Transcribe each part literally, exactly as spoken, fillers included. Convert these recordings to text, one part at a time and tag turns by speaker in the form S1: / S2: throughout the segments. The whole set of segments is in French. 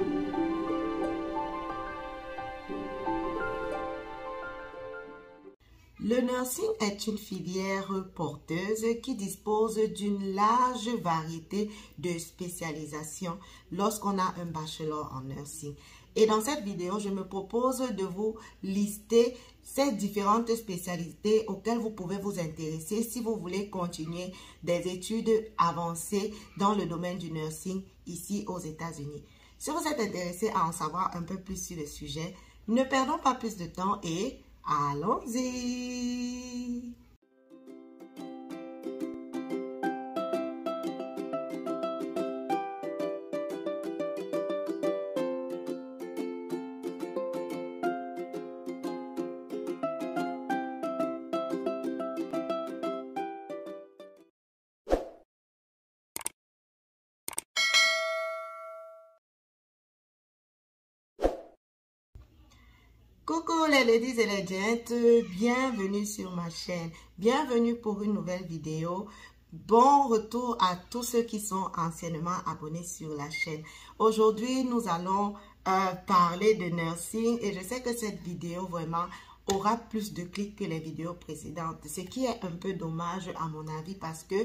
S1: Le nursing est une filière porteuse qui dispose d'une large variété de spécialisations lorsqu'on a un bachelor en nursing. Et dans cette vidéo, je me propose de vous lister ces différentes spécialités auxquelles vous pouvez vous intéresser si vous voulez continuer des études avancées dans le domaine du nursing ici aux États-Unis. Si vous êtes intéressé à en savoir un peu plus sur le sujet, ne perdons pas plus de temps et allons-y! Coucou les ladies et les gents, bienvenue sur ma chaîne, bienvenue pour une nouvelle vidéo. Bon retour à tous ceux qui sont anciennement abonnés sur la chaîne. Aujourd'hui, nous allons euh, parler de nursing et je sais que cette vidéo vraiment aura plus de clics que les vidéos précédentes, ce qui est un peu dommage à mon avis parce que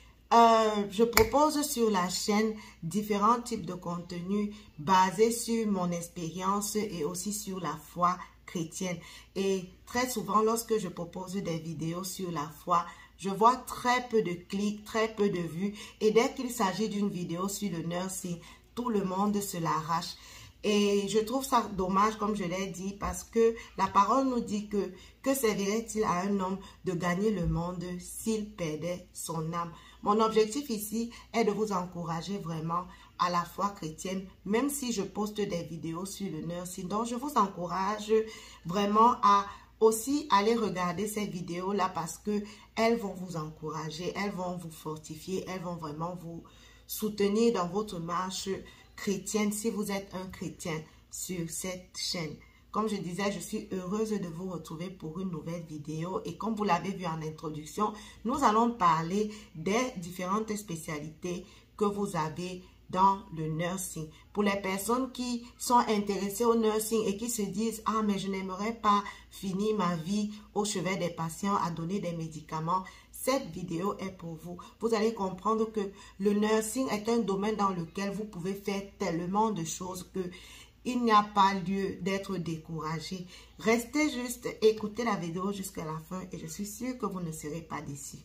S1: Euh, je propose sur la chaîne différents types de contenus basés sur mon expérience et aussi sur la foi chrétienne. Et très souvent, lorsque je propose des vidéos sur la foi, je vois très peu de clics, très peu de vues. Et dès qu'il s'agit d'une vidéo sur le nursing, tout le monde se l'arrache. Et je trouve ça dommage, comme je l'ai dit, parce que la parole nous dit que que servirait-il à un homme de gagner le monde s'il perdait son âme? Mon objectif ici est de vous encourager vraiment à la foi chrétienne, même si je poste des vidéos sur le nursing. Donc, je vous encourage vraiment à aussi aller regarder ces vidéos-là parce que elles vont vous encourager, elles vont vous fortifier, elles vont vraiment vous soutenir dans votre marche chrétienne si vous êtes un chrétien sur cette chaîne. Comme je disais, je suis heureuse de vous retrouver pour une nouvelle vidéo et comme vous l'avez vu en introduction, nous allons parler des différentes spécialités que vous avez dans le nursing. Pour les personnes qui sont intéressées au nursing et qui se disent « Ah, mais je n'aimerais pas finir ma vie au chevet des patients à donner des médicaments », cette vidéo est pour vous. Vous allez comprendre que le nursing est un domaine dans lequel vous pouvez faire tellement de choses que il n'y a pas lieu d'être découragé. Restez juste, écoutez la vidéo jusqu'à la fin et je suis sûre que vous ne serez pas déçus.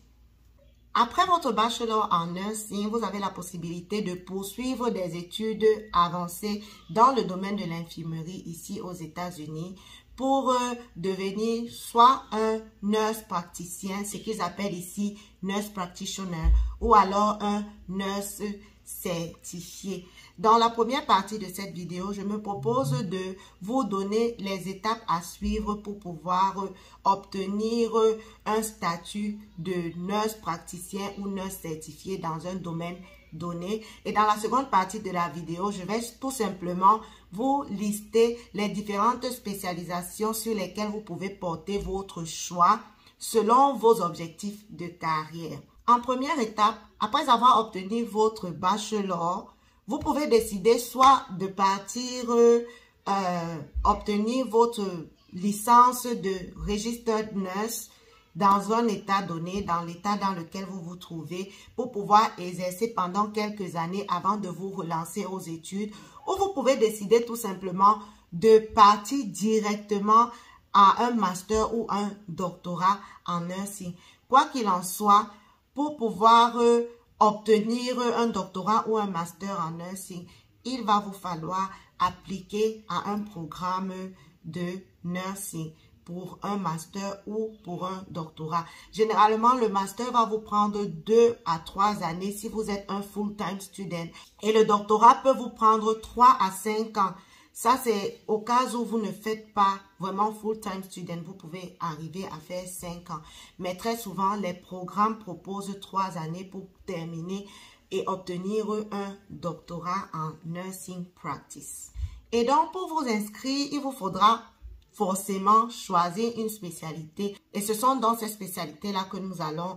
S1: Après votre bachelor en nursing, vous avez la possibilité de poursuivre des études avancées dans le domaine de l'infirmerie ici aux États-Unis pour euh, devenir soit un nurse praticien, ce qu'ils appellent ici nurse practitioner, ou alors un nurse certifié. Dans la première partie de cette vidéo, je me propose de vous donner les étapes à suivre pour pouvoir obtenir un statut de nurse praticien ou nurse certifié dans un domaine donné. Et dans la seconde partie de la vidéo, je vais tout simplement vous lister les différentes spécialisations sur lesquelles vous pouvez porter votre choix selon vos objectifs de carrière. En première étape, après avoir obtenu votre bachelor, vous pouvez décider soit de partir euh, euh, obtenir votre licence de registered nurse dans un état donné, dans l'état dans lequel vous vous trouvez, pour pouvoir exercer pendant quelques années avant de vous relancer aux études. Ou vous pouvez décider tout simplement de partir directement à un master ou un doctorat en nursing. Quoi qu'il en soit, pour pouvoir euh, obtenir un doctorat ou un master en nursing, il va vous falloir appliquer à un programme de nursing pour un master ou pour un doctorat. Généralement, le master va vous prendre deux à trois années si vous êtes un full-time student. Et le doctorat peut vous prendre trois à cinq ans. Ça, c'est au cas où vous ne faites pas vraiment full-time student. Vous pouvez arriver à faire cinq ans. Mais très souvent, les programmes proposent trois années pour terminer et obtenir un doctorat en nursing practice. Et donc, pour vous inscrire, il vous faudra forcément choisir une spécialité. Et ce sont dans ces spécialités-là que nous allons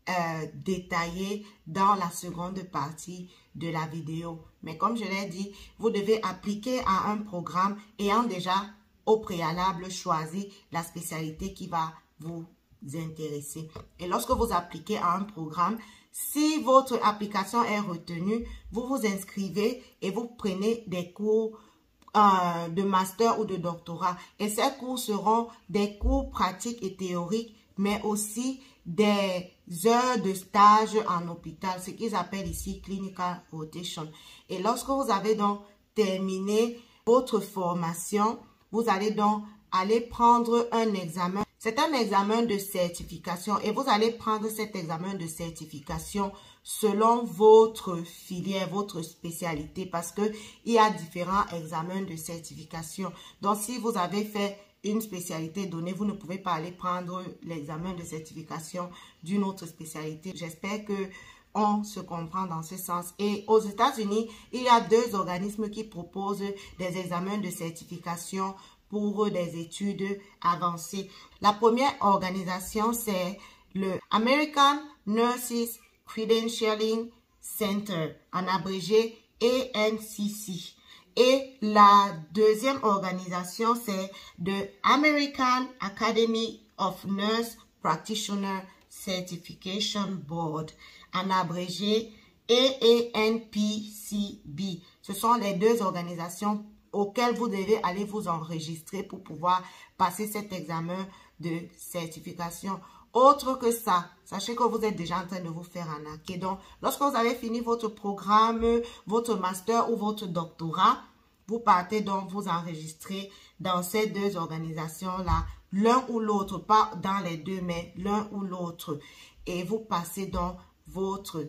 S1: euh, détaillé dans la seconde partie de la vidéo. Mais comme je l'ai dit, vous devez appliquer à un programme ayant déjà au préalable choisi la spécialité qui va vous intéresser. Et lorsque vous appliquez à un programme, si votre application est retenue, vous vous inscrivez et vous prenez des cours euh, de master ou de doctorat. Et ces cours seront des cours pratiques et théoriques, mais aussi des heures de stage en hôpital, ce qu'ils appellent ici clinical rotation. Et lorsque vous avez donc terminé votre formation, vous allez donc aller prendre un examen. C'est un examen de certification et vous allez prendre cet examen de certification selon votre filière, votre spécialité, parce que il y a différents examens de certification. Donc, si vous avez fait une spécialité donnée, vous ne pouvez pas aller prendre l'examen de certification d'une autre spécialité. J'espère que on se comprend dans ce sens. Et aux États-Unis, il y a deux organismes qui proposent des examens de certification pour des études avancées. La première organisation, c'est le American Nurses Credentialing Center, en abrégé A N C C. Et la deuxième organisation, c'est the American Academy of Nurse Practitioner Certification Board, en abrégé A A N P C B. Ce sont les deux organisations auxquelles vous devez aller vous enregistrer pour pouvoir passer cet examen de certification. Autre que ça, sachez que vous êtes déjà en train de vous faire arnaquer. Donc, lorsque vous avez fini votre programme, votre master ou votre doctorat, vous partez donc vous enregistrer dans ces deux organisations-là, l'un ou l'autre, pas dans les deux, mais l'un ou l'autre. Et vous passez donc votre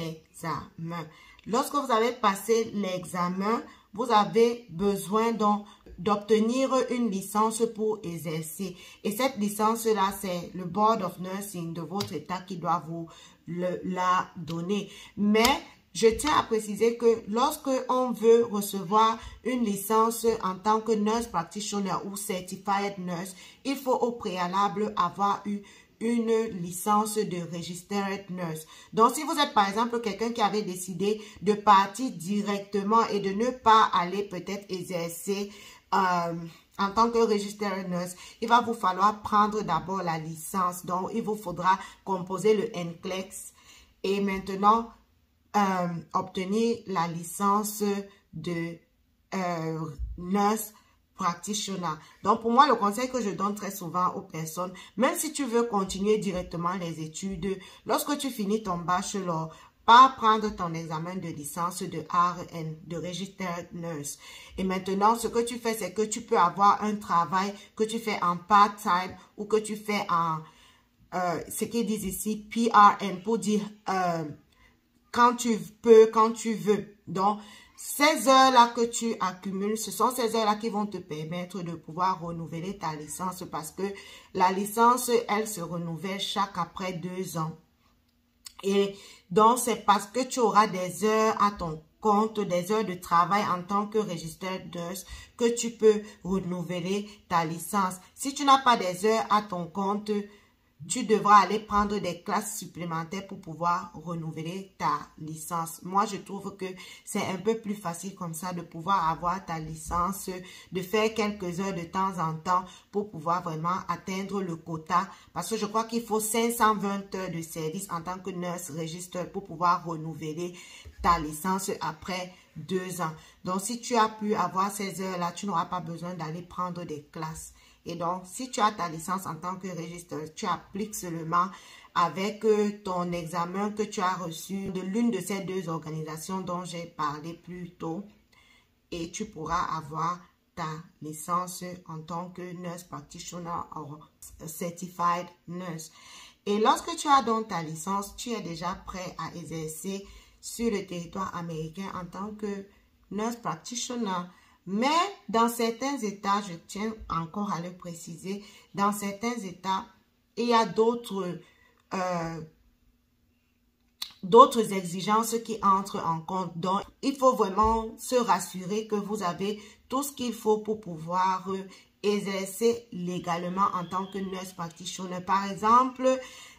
S1: examen. Lorsque vous avez passé l'examen, vous avez besoin donc d'obtenir une licence pour exercer. Et cette licence-là, c'est le Board of Nursing de votre État qui doit vous le, la donner. Mais je tiens à préciser que lorsque on veut recevoir une licence en tant que nurse practitioner ou certified nurse, il faut au préalable avoir eu une licence de registered nurse. Donc, si vous êtes par exemple quelqu'un qui avait décidé de partir directement et de ne pas aller peut-être exercer euh, en tant que registered nurse, il va vous falloir prendre d'abord la licence. Donc, il vous faudra composer le N C L E X et maintenant euh, obtenir la licence de euh, nurse practitioner. Donc, pour moi, le conseil que je donne très souvent aux personnes, même si tu veux continuer directement les études, lorsque tu finis ton bachelor, pas prendre ton examen de licence de R N, de Registered Nurse. Et maintenant, ce que tu fais, c'est que tu peux avoir un travail que tu fais en part-time ou que tu fais en, euh, ce qu'ils disent ici, P R N, pour dire euh, quand tu peux, quand tu veux. Donc, ces heures-là que tu accumules, ce sont ces heures-là qui vont te permettre de pouvoir renouveler ta licence parce que la licence, elle se renouvelle chaque après deux ans. Et donc, c'est parce que tu auras des heures à ton compte, des heures de travail en tant que registered nurse que tu peux renouveler ta licence. Si tu n'as pas des heures à ton compte, tu devras aller prendre des classes supplémentaires pour pouvoir renouveler ta licence. Moi, je trouve que c'est un peu plus facile comme ça de pouvoir avoir ta licence, de faire quelques heures de temps en temps pour pouvoir vraiment atteindre le quota. Parce que je crois qu'il faut cinq cent vingt heures de service en tant que nurse registered pour pouvoir renouveler ta licence après deux ans. Donc, si tu as pu avoir ces heures-là, tu n'auras pas besoin d'aller prendre des classes. Et donc, si tu as ta licence en tant que registered, tu appliques seulement avec ton examen que tu as reçu de l'une de ces deux organisations dont j'ai parlé plus tôt. Et tu pourras avoir ta licence en tant que nurse practitioner ou certified nurse. Et lorsque tu as donc ta licence, tu es déjà prêt à exercer sur le territoire américain en tant que nurse practitioner. Mais dans certains États, je tiens encore à le préciser, dans certains États, il y a d'autres euh, d'autres exigences qui entrent en compte. Donc, il faut vraiment se rassurer que vous avez tout ce qu'il faut pour pouvoir euh, exercer légalement en tant que nurse practitioner. Par exemple,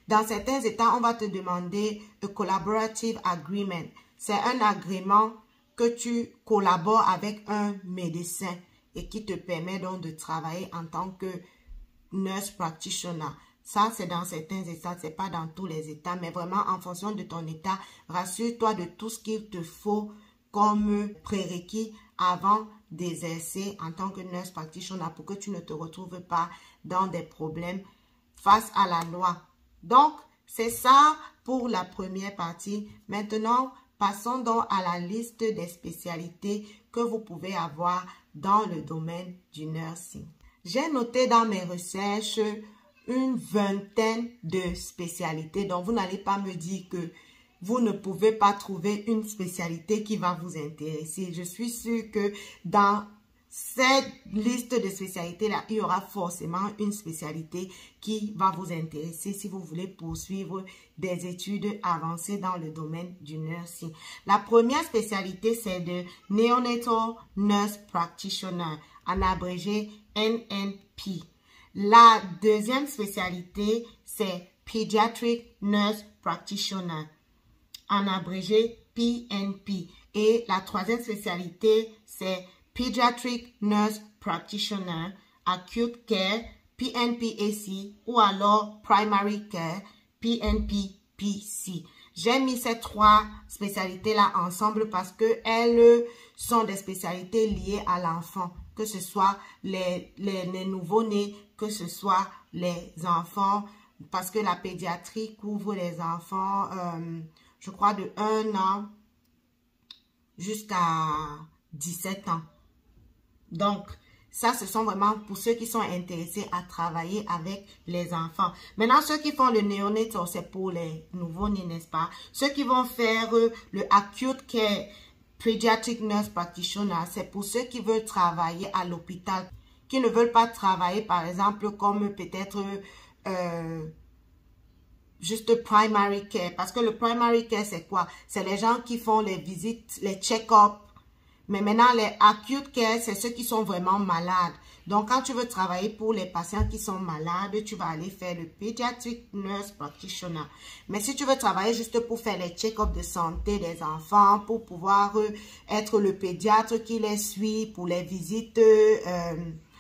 S1: Dans certains États, on va te demander un collaborative agreement. C'est un agrément que tu collabores avec un médecin et qui te permet donc de travailler en tant que nurse practitioner. Ça, c'est dans certains États, c'est pas dans tous les États, mais vraiment en fonction de ton État, rassure-toi de tout ce qu'il te faut comme prérequis avant d'exercer en tant que nurse practitioner pour que tu ne te retrouves pas dans des problèmes face à la loi. Donc, c'est ça pour la première partie. Maintenant, passons donc à la liste des spécialités que vous pouvez avoir dans le domaine du nursing. J'ai noté dans mes recherches une vingtaine de spécialités. Donc, vous n'allez pas me dire que vous ne pouvez pas trouver une spécialité qui va vous intéresser. Je suis sûre que dans cette liste de spécialités-là, il y aura forcément une spécialité qui va vous intéresser si vous voulez poursuivre des études avancées dans le domaine du nursing. La première spécialité, c'est de Neonatal Nurse Practitioner, en abrégé N N P. La deuxième spécialité, c'est Pediatric Nurse Practitioner, en abrégé P N P. Et la troisième spécialité, c'est Pediatric Nurse Practitioner, Acute Care, P N P A C, ou alors Primary Care, P N P P C. J'ai mis ces trois spécialités-là ensemble parce qu'elles sont des spécialités liées à l'enfant, que ce soit les, les, les nouveau-nés, que ce soit les enfants, parce que la pédiatrie couvre les enfants, euh, je crois, de un an jusqu'à dix-sept ans. Donc, ça, ce sont vraiment pour ceux qui sont intéressés à travailler avec les enfants. Maintenant, ceux qui font le néonatal, c'est pour les nouveaux-nés, n'est-ce pas? Ceux qui vont faire euh, le Acute Care Pediatric Nurse Practitioner, c'est pour ceux qui veulent travailler à l'hôpital, qui ne veulent pas travailler, par exemple, comme peut-être euh, juste Primary Care. Parce que le Primary Care, c'est quoi? C'est les gens qui font les visites, les check-ups. Mais maintenant, les acute care, c'est ceux qui sont vraiment malades. Donc, quand tu veux travailler pour les patients qui sont malades, tu vas aller faire le Pediatric Nurse Practitioner. Mais si tu veux travailler juste pour faire les check-ups de santé des enfants, pour pouvoir euh, être le pédiatre qui les suit pour les visites euh,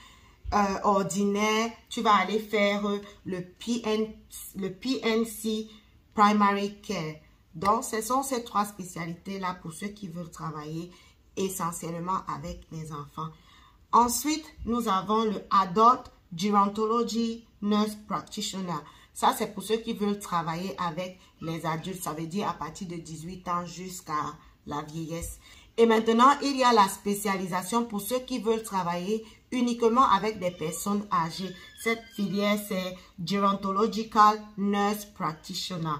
S1: euh, ordinaires, tu vas aller faire euh, le, P N, le P N C Primary Care. Donc, ce sont ces trois spécialités-là pour ceux qui veulent travailler essentiellement avec les enfants. Ensuite, nous avons le Adult Gerontology Nurse Practitioner. Ça, c'est pour ceux qui veulent travailler avec les adultes. Ça veut dire à partir de dix-huit ans jusqu'à la vieillesse. Et maintenant, il y a la spécialisation pour ceux qui veulent travailler uniquement avec des personnes âgées. Cette filière, c'est Gerontological Nurse Practitioner,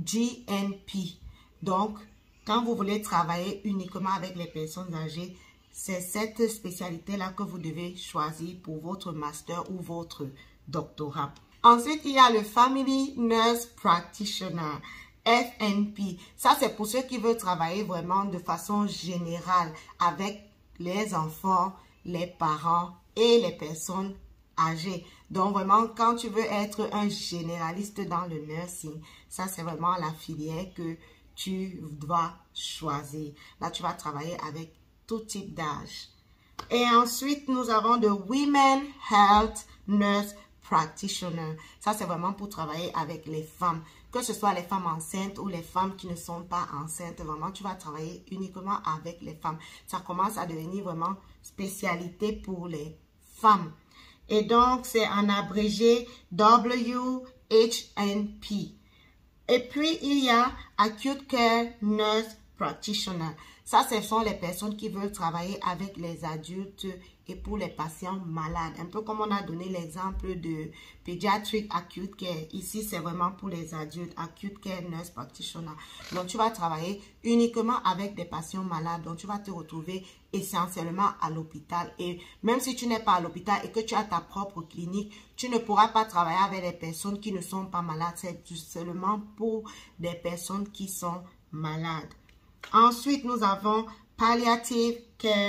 S1: G N P. Donc, quand vous voulez travailler uniquement avec les personnes âgées, c'est cette spécialité-là que vous devez choisir pour votre master ou votre doctorat. Ensuite, il y a le Family Nurse Practitioner, F N P. Ça, c'est pour ceux qui veulent travailler vraiment de façon générale avec les enfants, les parents et les personnes âgées. Donc, vraiment, quand tu veux être un généraliste dans le nursing, ça, c'est vraiment la filière que tu dois choisir. Là, tu vas travailler avec tout type d'âge. Et ensuite, nous avons le Women Health Nurse Practitioner. Ça, c'est vraiment pour travailler avec les femmes. Que ce soit les femmes enceintes ou les femmes qui ne sont pas enceintes. Vraiment, tu vas travailler uniquement avec les femmes. Ça commence à devenir vraiment spécialité pour les femmes. Et donc, c'est en abrégé W H N P. Et puis, il y a Acute Care Nurse Practitioner. Ça, ce sont les personnes qui veulent travailler avec les adultes et pour les patients malades. Un peu comme on a donné l'exemple de Pediatric Acute Care. Ici, c'est vraiment pour les adultes. Acute Care Nurse Practitioner. Donc, tu vas travailler uniquement avec des patients malades. Donc, tu vas te retrouver essentiellement à l'hôpital. Et même si tu n'es pas à l'hôpital et que tu as ta propre clinique, tu ne pourras pas travailler avec des personnes qui ne sont pas malades. C'est seulement pour des personnes qui sont malades. Ensuite, nous avons Palliative Care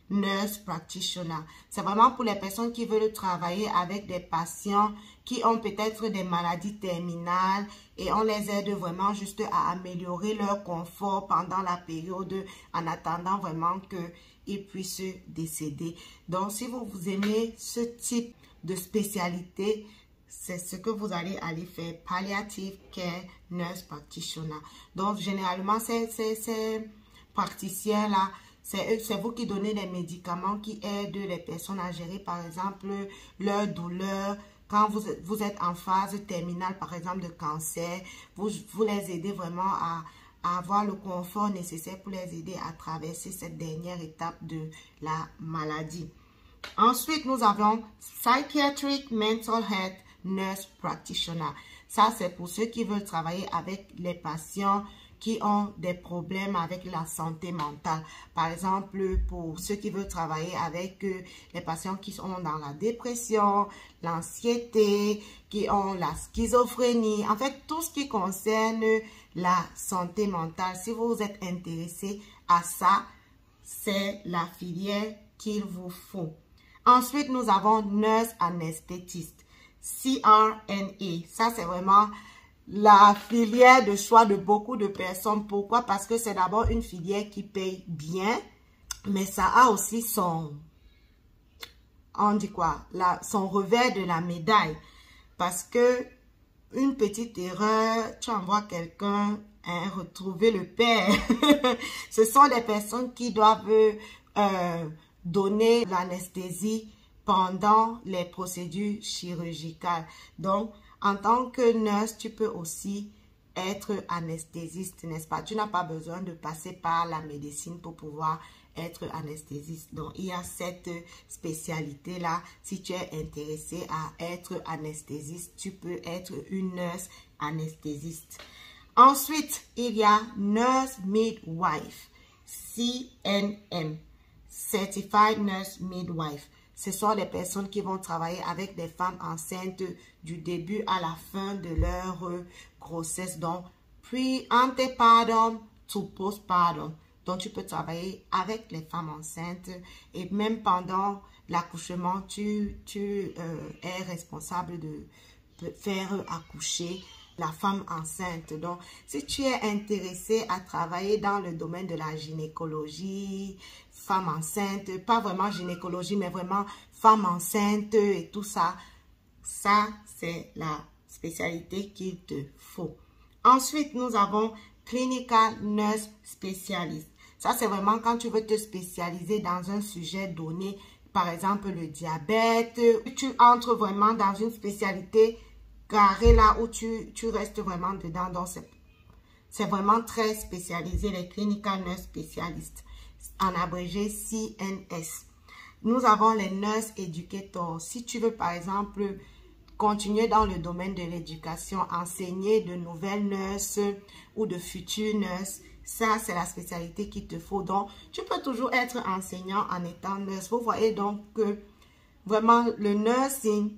S1: Nurse Practitioner. C'est vraiment pour les personnes qui veulent travailler avec des patients qui ont peut-être des maladies terminales et on les aide vraiment juste à améliorer leur confort pendant la période en attendant vraiment qu'ils puissent décéder. Donc, si vous, vous aimez ce type de spécialité, c'est ce que vous allez aller faire, Palliative Care Nurse Practitioner. Donc, généralement, ces, ces, ces praticiens-là, c'est vous qui donnez les médicaments qui aident les personnes à gérer, par exemple, leur douleur. Quand vous, vous êtes en phase terminale, par exemple, de cancer, vous, vous les aidez vraiment à, à avoir le confort nécessaire pour les aider à traverser cette dernière étape de la maladie. Ensuite, nous avons Psychiatric Mental Health Nurse Practitioner. Ça, c'est pour ceux qui veulent travailler avec les patients qui ont des problèmes avec la santé mentale. Par exemple, pour ceux qui veulent travailler avec euh, les patients qui sont dans la dépression, l'anxiété, qui ont la schizophrénie. En fait, tout ce qui concerne la santé mentale. Si vous êtes intéressé à ça, c'est la filière qu'il vous faut. Ensuite, nous avons Nurse Anesthésiste, C R N A. Ça, c'est vraiment la filière de choix de beaucoup de personnes. Pourquoi? Parce que c'est d'abord une filière qui paye bien, mais ça a aussi son, on dit quoi, la, son revers de la médaille. Parce que une petite erreur, tu envoies quelqu'un hein, retrouver le père. Ce sont des personnes qui doivent euh, donner l'anesthésie pendant les procédures chirurgicales. Donc, en tant que nurse, tu peux aussi être anesthésiste, n'est-ce pas? Tu n'as pas besoin de passer par la médecine pour pouvoir être anesthésiste. Donc, il y a cette spécialité-là. Si tu es intéressé à être anesthésiste, tu peux être une nurse anesthésiste. Ensuite, il y a Nurse Midwife, C N M, Certified Nurse Midwife. Ce sont les personnes qui vont travailler avec des femmes enceintes du début à la fin de leur grossesse. Donc, puis antepartum to postpartum. Donc, tu peux travailler avec les femmes enceintes et même pendant l'accouchement, tu, tu euh, es responsable de faire accoucher la femme enceinte. Donc, si tu es intéressé à travailler dans le domaine de la gynécologie, femme enceinte, pas vraiment gynécologie, mais vraiment femme enceinte et tout ça, ça, c'est la spécialité qu'il te faut. Ensuite, nous avons Clinical Nurse Specialist. Ça, c'est vraiment quand tu veux te spécialiser dans un sujet donné, par exemple le diabète. Tu entres vraiment dans une spécialité carré là où tu, tu restes vraiment dedans. Donc, c'est vraiment très spécialisé, les Clinical Nurse Specialists, en abrégé C N S. Nous avons les Nurse Educators. Si tu veux, par exemple, continuer dans le domaine de l'éducation, enseigner de nouvelles nurses ou de futures nurses, ça, c'est la spécialité qu'il te faut. Donc, tu peux toujours être enseignant en étant nurse. Vous voyez donc que vraiment, le nursing,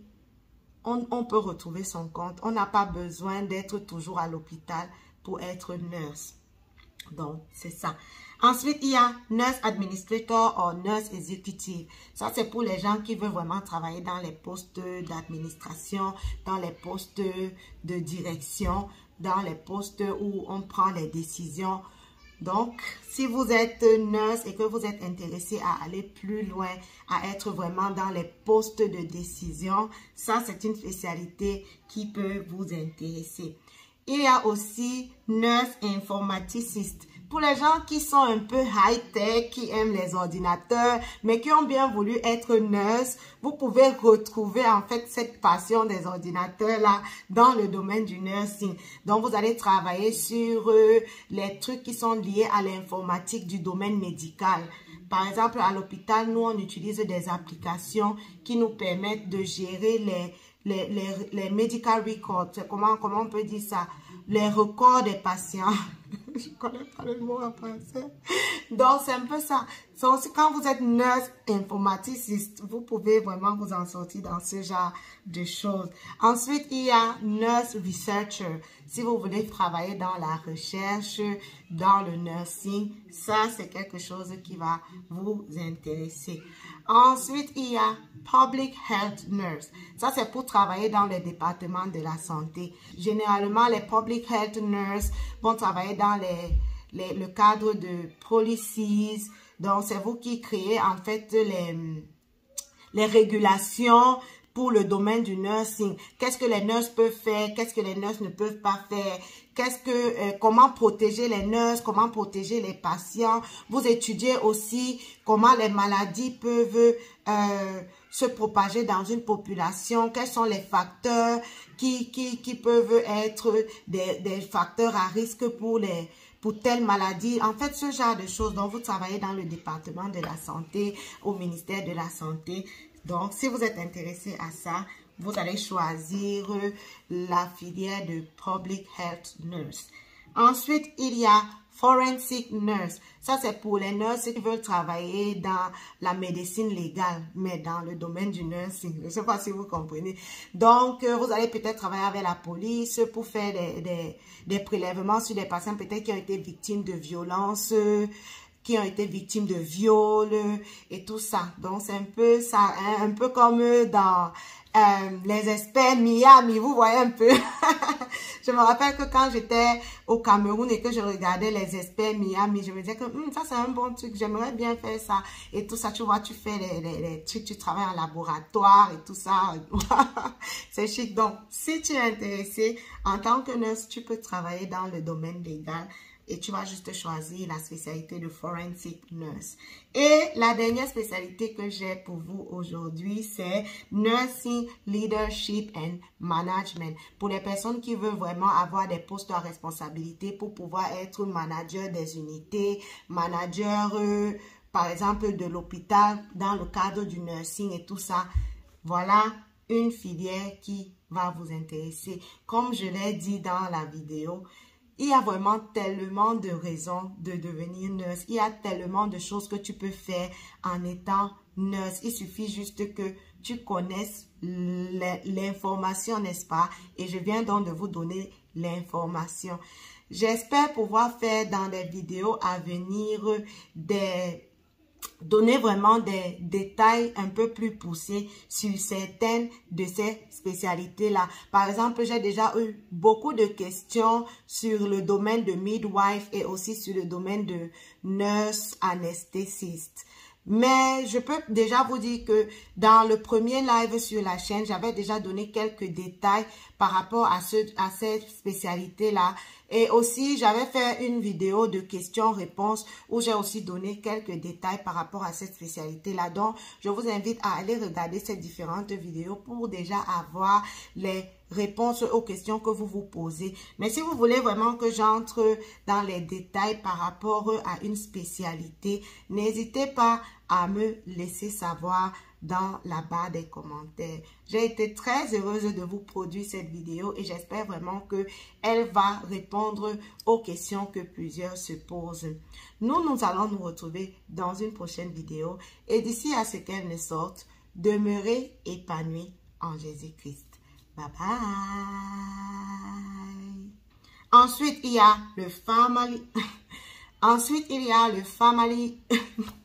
S1: On, on peut retrouver son compte. On n'a pas besoin d'être toujours à l'hôpital pour être nurse. Donc, c'est ça. Ensuite, il y a Nurse Administrator ou Nurse Executive. Ça, c'est pour les gens qui veulent vraiment travailler dans les postes d'administration, dans les postes de direction, dans les postes où on prend les décisions. Donc, si vous êtes nurse et que vous êtes intéressé à aller plus loin, à être vraiment dans les postes de décision, ça, c'est une spécialité qui peut vous intéresser. Il y a aussi Nurse Informaticiste. Pour les gens qui sont un peu high-tech, qui aiment les ordinateurs, mais qui ont bien voulu être nurse, vous pouvez retrouver en fait cette passion des ordinateurs-là dans le domaine du nursing. Donc, vous allez travailler sur euh, les trucs qui sont liés à l'informatique du domaine médical. Par exemple, à l'hôpital, nous, on utilise des applications qui nous permettent de gérer les, les, les, les medical records. Comment, comment on peut dire ça? Les records des patients. Je ne connais pas le mot en français. Donc, c'est un peu ça. So, quand vous êtes nurse informaticiste, vous pouvez vraiment vous en sortir dans ce genre de choses. Ensuite, il y a nurse researcher. Si vous voulez travailler dans la recherche, dans le nursing, ça c'est quelque chose qui va vous intéresser. Ensuite, il y a Public Health Nurse. Ça, c'est pour travailler dans le département de la santé. Généralement, les Public Health Nurse vont travailler dans les, les, le cadre de policies. Donc, c'est vous qui créez en fait les, les régulations pour le domaine du nursing. Qu'est-ce que les nurses peuvent faire? Qu'est-ce que les nurses ne peuvent pas faire? Qu'est-ce que, euh, comment protéger les nurses? Comment protéger les patients? Vous étudiez aussi comment les maladies peuvent euh, se propager dans une population. Quels sont les facteurs qui, qui, qui peuvent être des, des facteurs à risque pour les pour telle maladie. En fait, ce genre de choses dont vous travaillez dans le département de la santé, au ministère de la Santé. Donc, si vous êtes intéressé à ça, vous allez choisir la filière de Public Health Nurse. Ensuite, il y a Forensic Nurse. Ça, c'est pour les nurses qui veulent travailler dans la médecine légale, mais dans le domaine du nursing. Je ne sais pas si vous comprenez. Donc, vous allez peut-être travailler avec la police pour faire des, des, des prélèvements sur des patients peut-être qui ont été victimes de violences, qui ont été victimes de viols et tout ça. Donc, c'est un peu ça, hein, un peu comme dans euh, les experts Miami, vous voyez un peu. Je me rappelle que quand j'étais au Cameroun et que je regardais les experts Miami, je me disais que hm, ça c'est un bon truc, j'aimerais bien faire ça. Et tout ça, tu vois, tu fais les, les, les trucs, tu travailles en laboratoire et tout ça. C'est chic. Donc, si tu es intéressé, en tant que nurse, tu peux travailler dans le domaine légal. Et tu vas juste choisir la spécialité de Forensic Nurse. Et la dernière spécialité que j'ai pour vous aujourd'hui, c'est Nursing Leadership and Management. Pour les personnes qui veulent vraiment avoir des postes à responsabilité pour pouvoir être manager des unités, manager, euh, par exemple, de l'hôpital dans le cadre du nursing et tout ça. Voilà une filière qui va vous intéresser. Comme je l'ai dit dans la vidéo, il y a vraiment tellement de raisons de devenir nurse. Il y a tellement de choses que tu peux faire en étant nurse. Il suffit juste que tu connaisses l'information, n'est-ce pas? Et je viens donc de vous donner l'information. J'espère pouvoir faire dans des vidéos à venir des... donner vraiment des détails un peu plus poussés sur certaines de ces spécialités-là. Par exemple, j'ai déjà eu beaucoup de questions sur le domaine de midwife et aussi sur le domaine de nurse anesthésiste. Mais je peux déjà vous dire que dans le premier live sur la chaîne, j'avais déjà donné quelques détails par rapport à, ce, à cette spécialité-là. Et aussi, j'avais fait une vidéo de questions-réponses où j'ai aussi donné quelques détails par rapport à cette spécialité-là. Donc, je vous invite à aller regarder ces différentes vidéos pour déjà avoir les réponses aux questions que vous vous posez. Mais si vous voulez vraiment que j'entre dans les détails par rapport à une spécialité, n'hésitez pas à me laisser savoir dans la barre des commentaires. J'ai été très heureuse de vous produire cette vidéo et j'espère vraiment que elle va répondre aux questions que plusieurs se posent. Nous, nous allons nous retrouver dans une prochaine vidéo et d'ici à ce qu'elle ne sorte, demeurez épanouis en Jésus-Christ. Bye bye. Ensuite, il y a le family. Ensuite, il y a le family.